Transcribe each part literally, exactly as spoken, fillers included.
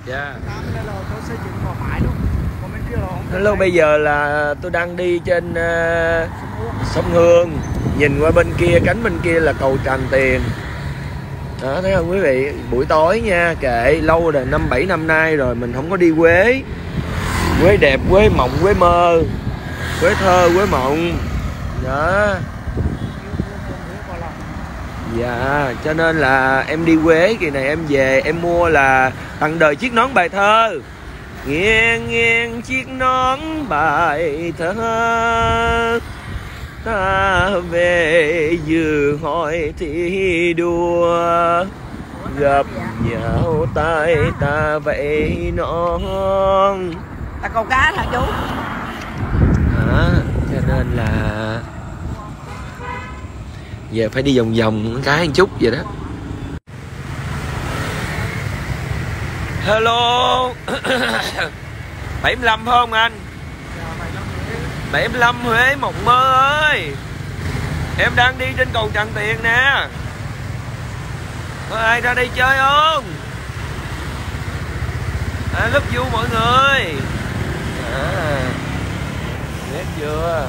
Dạ. Yeah. Hello, bây giờ là tôi đang đi trên uh, sông Hương. Nhìn qua bên kia, cánh bên kia là cầu Tràng Tiền. Đó, thấy không quý vị? Buổi tối nha, kệ, lâu rồi, năm bảy năm nay rồi mình không có đi Quế. Quế đẹp, Quế mộng, Quế mơ, Quế thơ, Quế mộng. Đó. Dạ, cho nên là em đi Quế kỳ này em về em mua là tặng đời chiếc nón bài thơ. Nghiêng nghiêng chiếc nón bài thơ, ta về dự hỏi thi đua, gặp nhau tay ta vậy non. Ta câu cá hả chú? Đó, cho nên là giờ phải đi vòng vòng cái một chút vậy đó. Hello. bảy mươi lăm phải không anh? bảy mươi lăm Huế Mộng Mơ ơi. Em đang đi trên cầu Tràng Tiền nè. Có ai ra đây chơi không? I love you mọi người. À, biết chưa?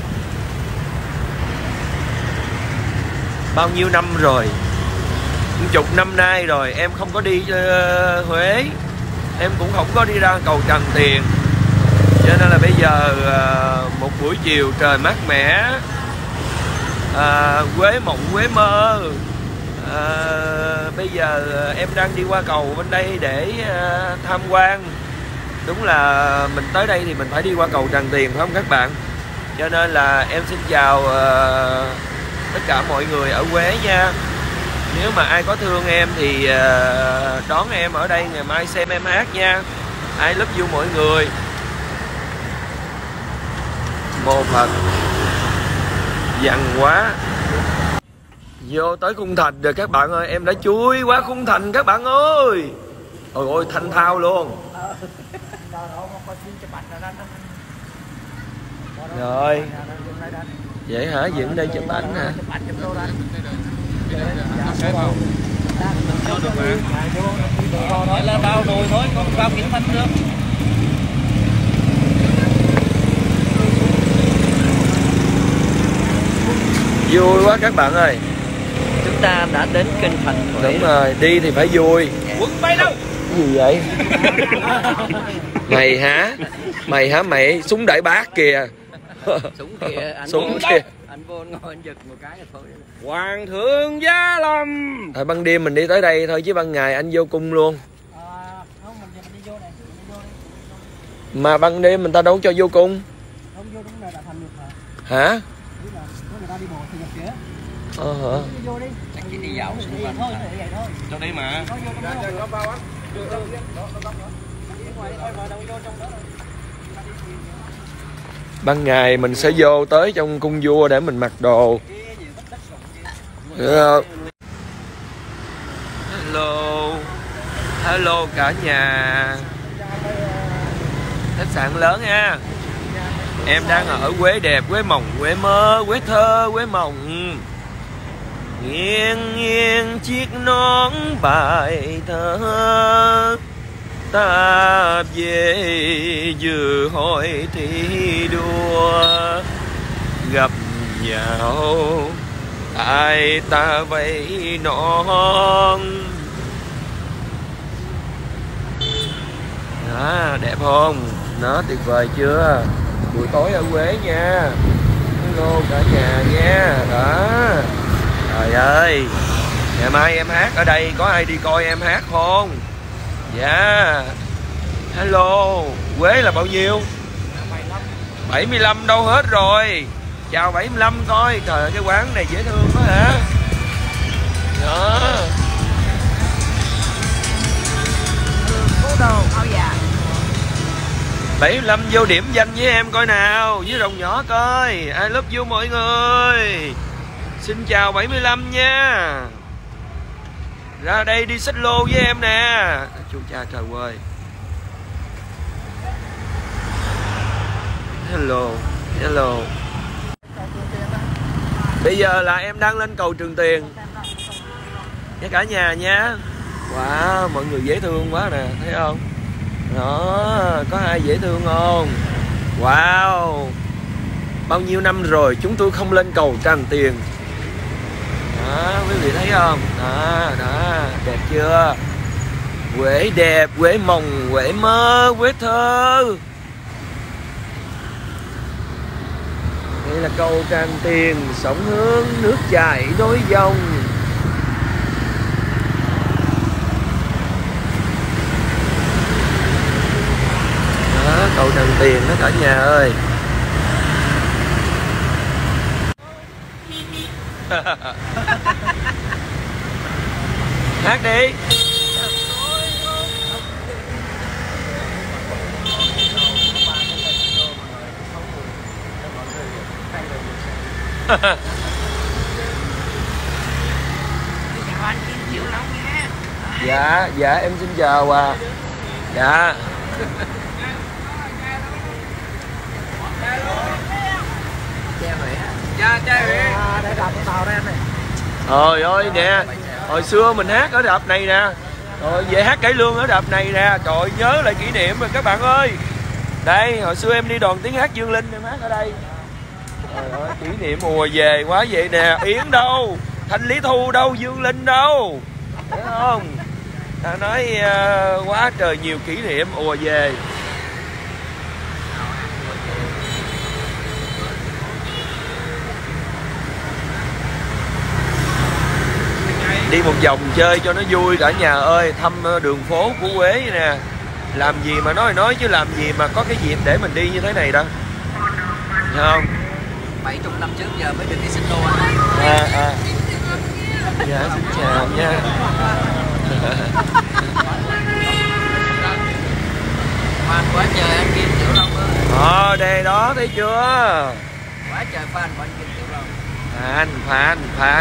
Bao nhiêu năm rồi, chục năm nay rồi em không có đi uh, Huế. Em cũng không có đi ra cầu Tràng Tiền. Cho nên là bây giờ uh, một buổi chiều trời mát mẻ, uh, Quế mộng Quế mơ, uh, bây giờ uh, em đang đi qua cầu bên đây để uh, tham quan. Đúng là mình tới đây thì mình phải đi qua cầu Tràng Tiền phải không các bạn? Cho nên là em xin chào uh, tất cả mọi người ở Huế nha. Nếu mà ai có thương em thì uh, đón em ở đây ngày mai xem em hát nha. I love you mọi người. Mô Phật dằn quá. Vô tới Khung Thành rồi các bạn ơi. Em đã chui qua Khung Thành các bạn ơi. Ôi ôi thanh thao luôn. Rồi. Vậy hả? Dựng đây chụp ảnh hả? Nói là bao nồi thôi, con bao kiến phân được. Vui quá các bạn ơi. Chúng ta đã đến Kinh Thành rồi. Đúng rồi, đi thì phải vui. Quấn bay đâu? Cái gì vậy? Mày hả? Mày hả mày? Súng đại bác kìa. Súng kìa, anh Súng kìa. Anh vô ngồi anh giật một cái là thôi. Hoàng thượng Giá Lâm. Thôi ban đêm mình đi tới đây thôi chứ ban ngày anh vô cung luôn. À, không, mình đi vô này, mình đi vô đây. Mà ban đêm mình ta đâu cho vô cung. Không vô đúng là đã thành được Hả? hả? Là có người ta đi bộ thì nhập kia. Ờ hả? Đi vô đi. Chắc chỉ đi dạo xung quanh thôi, vậy thôi. Cho đi mà. Có vô trong đó. Có bao á. Vô trong đó. Ngoài đi thôi mà đâu vô trong đó. Ban ngày mình sẽ vô tới trong cung vua để mình mặc đồ. Hello. Hello cả nhà. Khách sạn lớn nha. Em đang ở Quế đẹp, Quế mộng, Quế mơ, Quế thơ, Quế mộng. Nghiêng nghiêng chiếc nón bài thơ, ta về dự hội thi đua, gặp nhau ai ta vậy non. Đó, đẹp không? Nó tuyệt vời chưa? Buổi tối ở Huế nha. Hello cả nhà nha. Đó. Trời ơi, ngày mai em hát ở đây, có ai đi coi em hát không? Dạ. Yeah. Hello, Huế là bao nhiêu? bảy mươi lăm đâu hết rồi. Chào bảy mươi lăm coi. Trời ơi, cái quán này dễ thương quá hả? Đó. bảy mươi lăm vô điểm danh với em coi nào. Với rồng nhỏ coi. I love you mọi người. Xin chào bảy mươi lăm nha. Ra đây đi xích lô với em nè. Chú cha trời ơi. Hello. Hello. Bây giờ là em đang lên cầu Trường Tiền nha cả nhà nha. Wow, mọi người dễ thương quá nè, thấy không? Đó, có ai dễ thương không? Wow, bao nhiêu năm rồi chúng tôi không lên cầu Tràng Tiền. Đó, quý vị thấy không? Đó, đó, đẹp chưa? Quế đẹp, quế mộng, quế mơ, quế thơ. Đây là cầu Tràng Tiền, sóng hướng, nước chảy đôi dòng. Đó, cầu Tràng Tiền đó cả nhà ơi. Hát đi. Dạ, dạ em xin chào à. Dạ. Cha cha để đạp tàu ra này. Trời ơi nè, hồi xưa mình hát ở đạp này nè, rồi về hát cải lương ở đạp này nè. Trời ơi, nhớ lại kỷ niệm rồi các bạn ơi. Đây, hồi xưa em đi đoàn tiếng hát Dương Linh em hát ở đây. Trời ơi, kỷ niệm ùa về quá vậy nè. Yến đâu, Thanh Lý Thu đâu, Dương Linh đâu, thấy không? Ta nói uh, quá trời nhiều kỷ niệm ùa về. Đi một vòng chơi cho nó vui cả nhà ơi, thăm đường phố của Huế nè. Làm gì mà nói nói chứ làm gì mà có cái dịp để mình đi như thế này đâu. Thấy không? bảy mươi năm trước giờ mới được đi xích lô anh. À, à. Dạ xin chào nha. Fan quá trời anh Kim Tiểu Long ơi. Ờ, đây đó thấy chưa? Quá trời fan của anh Kim Tiểu Long. Fan, fan, fan.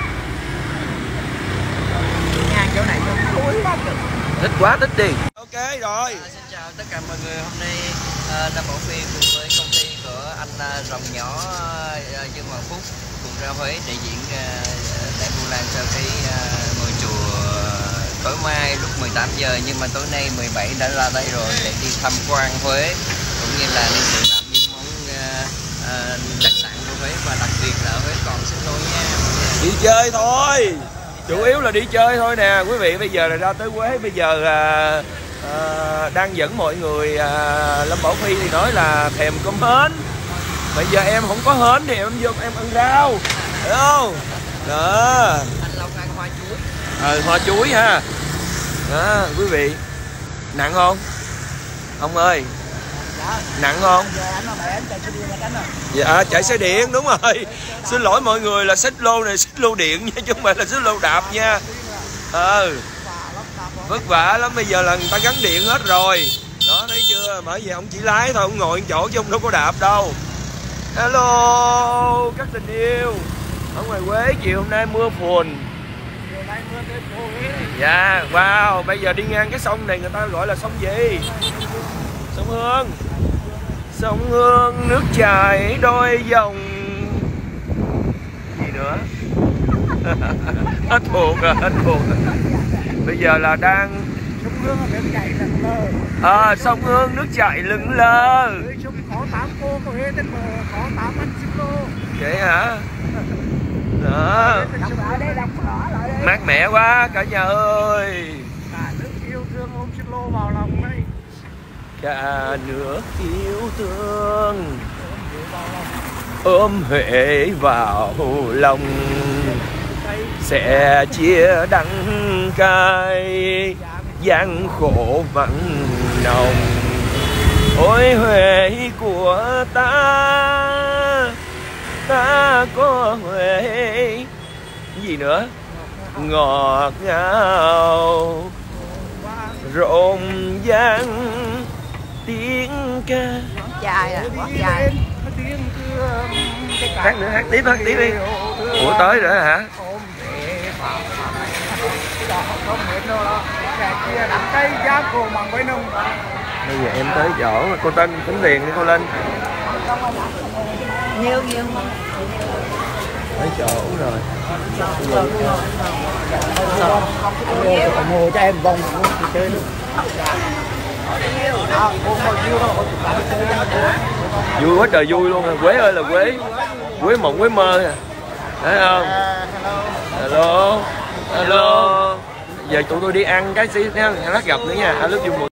Ngang chỗ này cho thúi quá cực. Thích quá, thích đi. Ok rồi. À, xin chào tất cả mọi người. Hôm nay uh, Lâm Bảo Phi cùng với công ty của anh uh, Rồng Nhỏ uh, Dương Hoàng Phúc cùng ra Huế để diễn uh, tại Vu Lan sau cái uh, ngôi chùa tối mai lúc mười tám giờ, nhưng mà tối nay mười bảy đã ra đây rồi để đi tham quan Huế cũng như là đi thưởng lãm những món uh, uh, đặc sản của Huế, và đặc biệt là ở Huế còn xích lô nha. Đi chơi thôi, chủ yếu là đi chơi thôi nè quý vị. Bây giờ là ra tới Huế, bây giờ à, à, đang dẫn mọi người à, Lâm Bảo Phi thì nói là thèm cơm hến. Bây giờ em không có hến thì em vô em ăn rau, hiểu không? Đó. Anh Long ăn hoa chuối. Ờ, hoa chuối ha. Đó, quý vị. Nặng không? Ông ơi. Nặng không? Dạ, chạy xe điện đúng rồi. Xin lỗi mọi người là xích lô này xích lô điện nha, chứ không phải là xích lô đạp nha. Ờ, vất vả lắm, bây giờ là người ta gắn điện hết rồi. Đó, thấy chưa? Bởi vì ông chỉ lái thôi, ông ngồi chỗ chứ ông đâu có đạp đâu. Hello các tình yêu. Ở ngoài Huế chiều hôm nay mưa phùn. Dạ, wow, bây giờ đi ngang cái sông này người ta gọi là sông gì? Sông Hương. Sông Hương nước chảy đôi dòng. Gì nữa? Hết buồn rồi, hết buồn rồi. Bây giờ là đang à, sông Hương nước chảy lững lờ. Vậy hả? Đó. Mát mẻ quá cả nhà ơi. Cả nước yêu thương ôm Huế vào lòng, sẽ chia đắng cay gian khổ vắng nồng. Ôi Huế của ta, ta có Huế gì nữa ngọt ngào rộn ràng tiếng ca. Dài à, dài. Hát nữa, hát tiếp, hát tiếp đi. Ủa tới rồi hả? Bây giờ em tới chỗ cô Tân tính tiền đi cô Linh. Nhiều nhiều. mấy chỗ rồi. ủng hộ cho em vòng chơi luôn. Vui quá trời vui luôn. Quế ơi là Quế, Quế mộng Quế mơ nè, thấy không? Hello, hello. Giờ tụi tôi đi ăn cái xí, lát gặp nữa nha. I love you.